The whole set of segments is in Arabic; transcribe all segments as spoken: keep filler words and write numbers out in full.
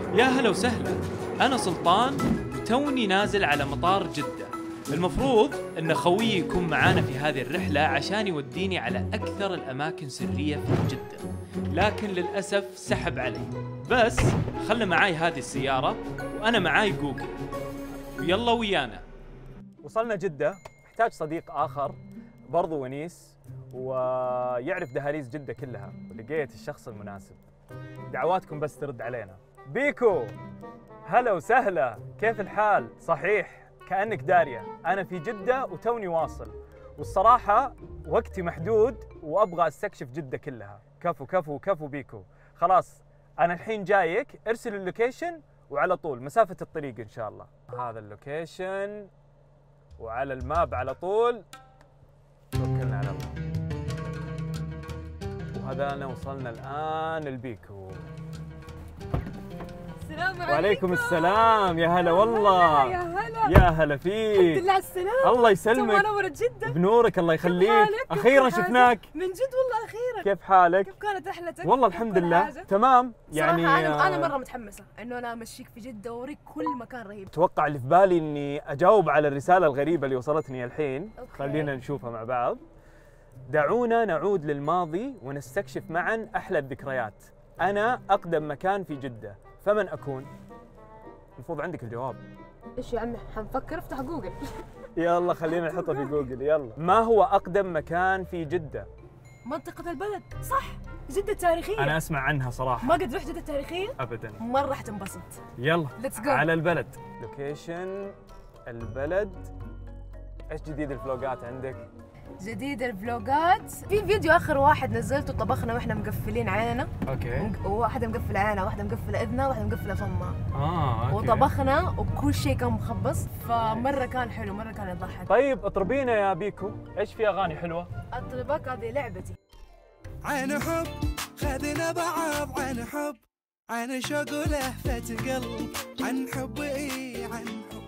يا هلا وسهلا، أنا سلطان وتوني نازل على مطار جدة. المفروض أن خويي يكون معانا في هذه الرحلة عشان يوديني على أكثر الأماكن سرية في جدة، لكن للأسف سحب علي. بس خلنا معاي هذه السيارة وأنا معاي جوجل، ويلا ويانا. وصلنا جدة، محتاج صديق آخر برضو ونيس ويعرف دهاليز جدة كلها، ولقيت الشخص المناسب. دعواتكم بس ترد علينا. بيكو، هلا وسهلا، كيف الحال؟ صحيح كأنك دارية، أنا في جدة وتوني واصل، والصراحة وقتي محدود وأبغى أستكشف جدة كلها. كفو كفو كفو بيكو، خلاص أنا الحين جايك، ارسل اللوكيشن وعلى طول مسافة الطريق إن شاء الله. هذا اللوكيشن وعلى الماب على طول، توكلنا على الله. وهذانا وصلنا الآن البيكو. السلام عليكم. وعليكم السلام، يا هلا والله. يا هلا يا هلا فيك. الحمد لله على السلامة. الله يسلمك. نورت جدا. بنورك الله يخليك. أخيرا شفناك. من جد والله أخيرا. كيف حالك؟ كيف كانت رحلتك؟ والله الحمد لله تمام. يعني يعني أنا أنا مرة متحمسة إنه أنا أمشيك في جدة وأوريك كل مكان رهيب. أتوقع اللي في بالي إني أجاوب على الرسالة الغريبة اللي وصلتني الحين. أوكي. خلينا نشوفها مع بعض. دعونا نعود للماضي ونستكشف معا أحلى الذكريات. أنا أقدم مكان في جدة، فمن أكون؟ المفروض عندك الجواب. إيش يا عمي؟ حنفكر، افتح جوجل. يلا خلينا نحطها في جوجل. يلا، ما هو أقدم مكان في جدة؟ منطقة البلد، صح؟ جدة تاريخية. أنا أسمع عنها صراحة. ما قد رحت جدة تاريخية؟ أبداً. مرة حتنبسط. يلا Let's go. على البلد. لوكيشن البلد. إيش جديد الفلوقات عندك؟ جديد الفلوجات، في فيديو آخر واحد نزلته طبخنا وإحنا مقفلين عيننا. أوكي. وواحدة مقفلة عينها، واحدة مقفلة إذنها، واحدة مقفلة فمها. آه أوكي. وطبخنا وكل شيء كان مخبص، فمرة كان حلو، مرة كان يضحك. طيب اطربينا يا بيكو، إيش في أغاني حلوة؟ أطلبك، هذه لعبتي. عن حب خذنا بعض، عن حب عن شوق ولهفة قلب، عن حب إيه عن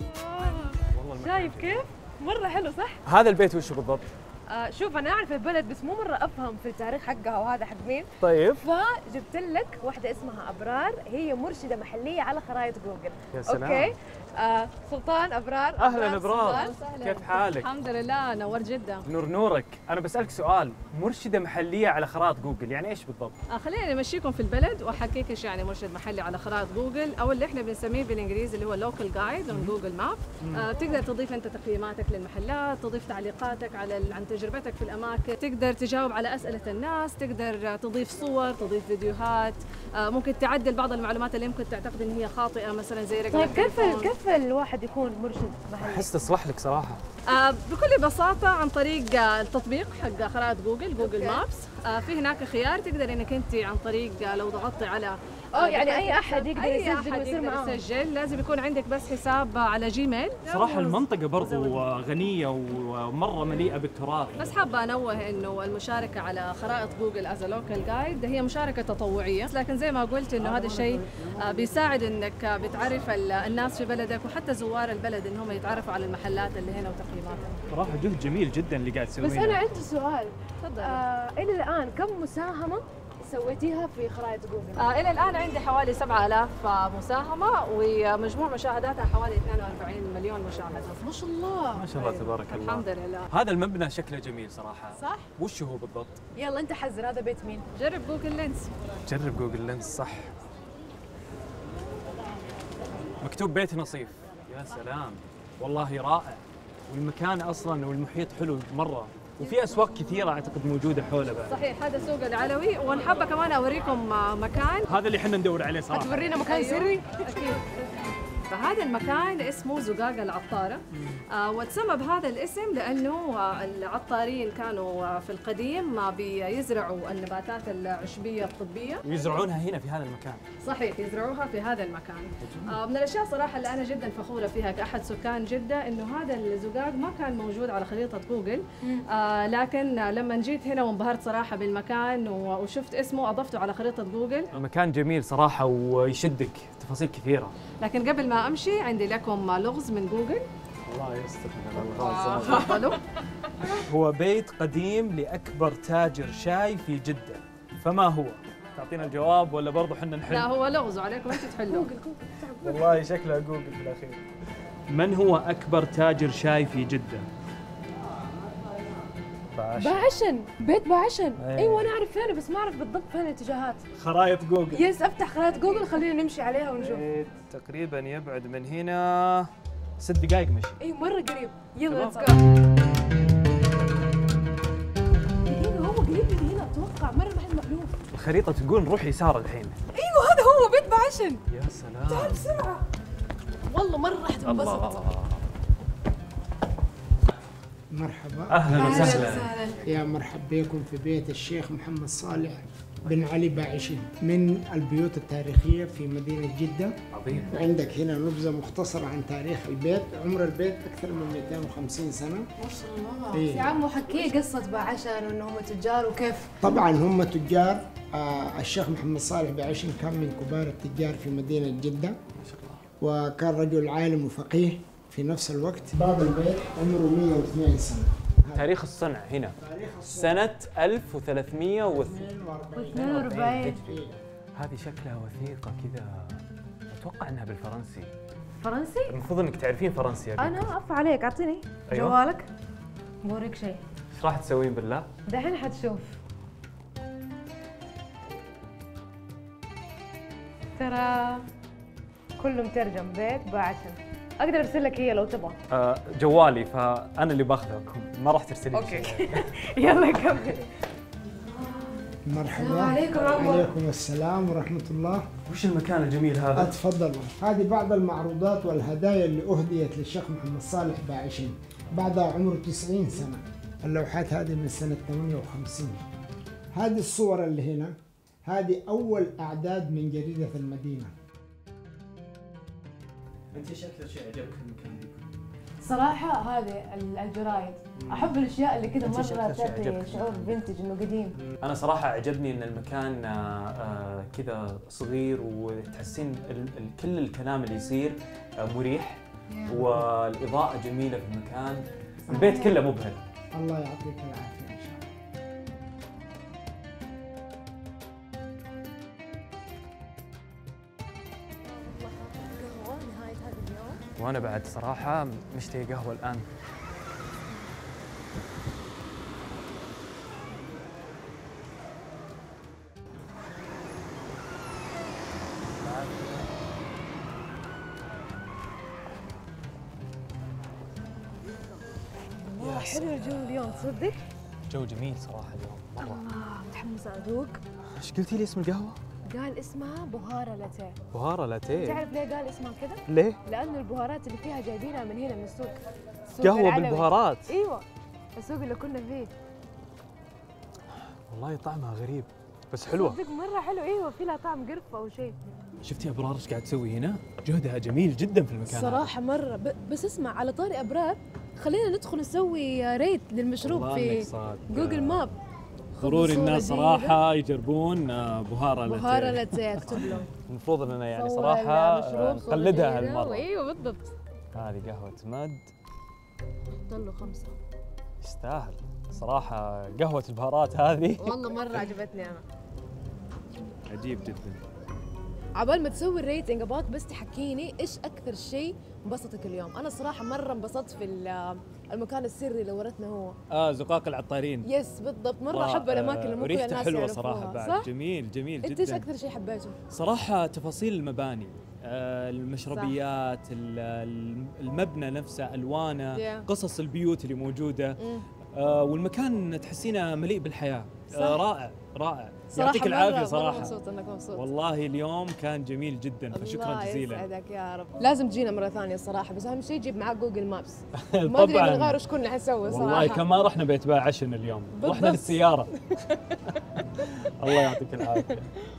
حب. شايف كيف؟ مرة حلو صح؟ هذا البيت وش بالضبط؟ آه شوف أنا أعرف البلد بس مو مرة أفهم في التاريخ حقها وهذا حق مين. طيب. فجبت لك واحدة اسمها أبرار، هي مرشدة محلية على خرائط جوجل. يا سلام. أوكي. آه سلطان أبرار. أهلا أبرار، كيف حالك؟ الحمد لله، نورت جدا. نور نورك. أنا بسألك سؤال، مرشدة محلية على خرائط جوجل يعني إيش بالضبط؟ آه خلينا نمشيكم في البلد وأحكيك إيش يعني مرشد محلي على خرائط جوجل، أو اللي إحنا بنسميه بالإنجليزي اللي هو لوكال جايد من جوجل ماب. آه تقدر تضيف أنت تقييماتك للمحلات، تضيف تعليقاتك على عن تجربتك في الأماكن، تقدر تجاوب على أسئلة الناس، تقدر تضيف صور، تضيف فيديوهات، آه ممكن تعدل بعض المعلومات اللي يمكن تعتقد إن هي خاطئة مثلا زي رقم. طيب كيف كيف الواحد يكون مرشد محلي؟ أحس تصلح لك صراحة. آه بكل بساطة عن طريق آه التطبيق حق خرائط جوجل، جوجل مابس. آه في هناك خيار تقدر انك انت عن طريق آه لو ضغطتي على اه يعني اي احد يقدر أي يسجل أحد ويصير يقدر معاهم. يسجل، لازم يكون عندك بس حساب على جيميل. صراحة المنطقة برضو غنية ومرة مليئة بالتراث. بس حابة أنوه إنه المشاركة على خرائط جوجل از لوكال جايد هي مشاركة تطوعية، لكن زي ما قلت إنه هذا الشيء بيساعد إنك بتعرف الناس في بلدك وحتى زوار البلد إنهم يتعرفوا على المحلات اللي هنا وتقييماتها. صراحة جهد جميل جدا اللي قاعد تسويه. بس أنا عندي سؤال. تفضل. آه إلى الآن كم مساهمة سويتيها في خرائط جوجل؟ آه إلى الآن عندي حوالي سبعة آلاف مساهمة ومجموع مشاهداتها حوالي اثنين وأربعين مليون مشاهدة. ما شاء الله. ما شاء الله تبارك الله. الحمد لله. هذا المبنى شكله جميل صراحة. صح؟ وش هو بالضبط؟ يلا أنت حذر، هذا بيت مين؟ جرب جوجل لينس. جرب جوجل لينس. صح. مكتوب بيت نصيف. يا سلام، والله رائع، والمكان أصلاً والمحيط حلو مرة، وفي أسواق كثيرة أعتقد موجودة حوله بعد. صحيح، هذا سوق العلوي، ونحب كمان أوريكم مكان. هذا اللي احنا ندور عليه صراحة. هتورينا مكان أيوه. سري؟ أكيد. فهذا المكان اسمه زقاق العطارة، آه وتسمى بهذا الاسم لأنه آه العطارين كانوا آه في القديم ما بيزرعوا النباتات العشبية الطبية ويزرعونها هنا في هذا المكان. صحيح، يزرعوها في هذا المكان. آه من الأشياء صراحة اللي أنا جدا فخورة فيها كأحد سكان جدة إنه هذا الزقاق ما كان موجود على خريطة جوجل، آه لكن لما جيت هنا وانبهرت صراحة بالمكان وشفت اسمه أضفته على خريطة جوجل. المكان جميل صراحة ويشدك، تفاصيل كثيرة. لكن قبل ما أمشي عندي لكم لغز من جوجل. الله يستر من الغاز. تفضلوا. هو بيت قديم لأكبر تاجر شاي في جدة، فما هو؟ تعطينا الجواب ولا برضو حنا نحل؟ لا هو لغز عليكم انتم تحلوا. والله شكلها جوجل في الاخير. من هو اكبر تاجر شاي في جده؟ بعشن. بعشن، بيت بعشن. أيه. ايوه انا اعرف فين بس ما اعرف بالضبط فين الاتجاهات. خرائط جوجل. يس افتح خرائط جوجل خلينا نمشي عليها ونشوف. بيت تقريبا يبعد من هنا ست دقائق مشي. اي مره قريب. يلا تمام. ليتس جو. دقيقة هو قريب من هنا اتوقع مره محل مألوف. الخريطة تقول نروح يسار الحين. ايوه هذا هو بيت بعشن. يا سلام. تعال بسرعة. والله مرة راح تنبسط. الله. مرحبا، اهلا أهلاً وسهلا. وسهلا. يا مرحب بكم في بيت الشيخ محمد صالح بن علي باعشين من البيوت التاريخية في مدينة جدة. عظيم. عندك هنا نبذة مختصرة عن تاريخ البيت. عمر البيت أكثر من مئتين وخمسين سنة. ما شاء الله. إيه. يا عمو حكي قصة بعشن وانهم تجار وكيف. طبعا هم تجار. آه الشيخ محمد صالح باعشين كان من كبار التجار في مدينة جدة، وكان رجل عالم وفقيه في نفس الوقت. باب البيت عمره مئة واثنين سنة. تاريخ الصنع هنا تاريخ الصنع سنة ألف وثلاثمئة اثنين وأربعين. اثنين وأربعين. هجري. هذه شكلها وثيقة كذا، أتوقع أنها بالفرنسي. فرنسي؟ المفروض أنك تعرفين فرنسي يا بنت. انا اف عليك اعطيني أيوة. جوالك بوريك شيء. إيش راح تسوين بالله؟ دحين حتشوف. ترى كله مترجم بيت بعشن. اقدر ارسل لك هي لو تبغى. آه جوالي فأنا اللي باخذكم، ما راح ترسلين اوكي. شيء. يلا كمل. مرحبا. السلام عليكم عمو. وعليكم السلام ورحمة الله. وش المكان الجميل هذا؟ اتفضلوا. هذه بعض المعروضات والهدايا اللي أهديت للشيخ محمد صالح باعشين. بعدها عمره تسعين سنة. اللوحات هذه من سنة ثمانية وخمسين. هذه الصور اللي هنا هذه أول أعداد من جريدة المدينة. أنت شكل شيء عجبك المكان دي. صراحة هذه الجرايد أحب الأشياء اللي كذا أنت مرة شكلها شيء تعطي عجبك. شعور فينتج إنه قديم. أنا صراحة عجبني إن المكان آه، آه، كذا صغير، وتحسين ال- ال- كل الكلام اللي يصير آه، مريح، والإضاءة جميلة في المكان. البيت كله مبهر. الله يعطيك العافية إن شاء الله. قهوة نهاية هذا اليوم. وأنا بعد صراحة مشتهي قهوة الآن. والله حلو الجو اليوم تصدق؟ جو جميل صراحة اليوم مرة. آه متحمسة أذوق. إيش قلتي لي اسم القهوة؟ قال اسمها بهارة لاتيه. بهارة لاتيه. تعرف ليه قال اسمها كذا؟ ليه؟ لأنه البهارات اللي فيها جايبينها من هنا من السوق. السوق قهوة العلوي. بالبهارات. ايوه السوق اللي كنا فيه. والله طعمها غريب بس حلوة. صدق مرة حلو. ايوه في لها طعم قرفة أو شيء. شفتي أبرار إيش قاعد تسوي هنا؟ جهدها جميل جدا في المكان هذا. صراحة مرة ب... بس اسمع على طاري أبرار خلينا ندخل نسوي ريت للمشروب والله في إنك صادق. جوجل ماب. خذ ضروري صورة الناس جيدة. صراحة يجربون آه، بهارة لاتيه. بهارة لاتيه اكتب له. المفروض اننا يعني صور صراحة المشروب، آه، صورة نقلدها جيدة. هالمرة. ايوه بالضبط. هذه قهوة مد حط له خمسة. يستاهل صراحة. قهوة البهارات هذه والله مرة عجبتني أنا. عجيب جدا. عبال ما تسوي الريتنج ابغاك بس تحكيني ايش اكثر شيء انبسطك اليوم. انا صراحه مره انبسطت في ال- المكان السري اللي ورثنا هو. اه زقاق العطارين. يس بالضبط. مره الله، احب الاماكن اللي آه، مو كل وريحته الناس حلوة يعرفوها. صراحة بعد. صح؟ جميل جميل انت ايش جدا. اكثر شيء حبيته؟ صراحة تفاصيل المباني، آه، المشربيات، ال- ال- المبنى نفسه، الوانه، Yeah. قصص البيوت اللي موجودة، مم. آه، والمكان تحسينه مليء بالحياة. صح. آه، رائع رائع. صراحه يعطيك مرة- العافية مرة صراحة. مبسوط انك مبسوط. والله اليوم كان جميل جدا، فشكرا الله جزيلا. يسعدك يا رب. لازم تجينا مره ثانيه الصراحه، بس اهم شيء جيب معاك جوجل مابس. ما ادري من غيره ايش كنا حنسوي صراحه. والله كمان رحنا بيت باع عشن اليوم، رحنا بالضبط. للسيارة. الله يعطيك العافية.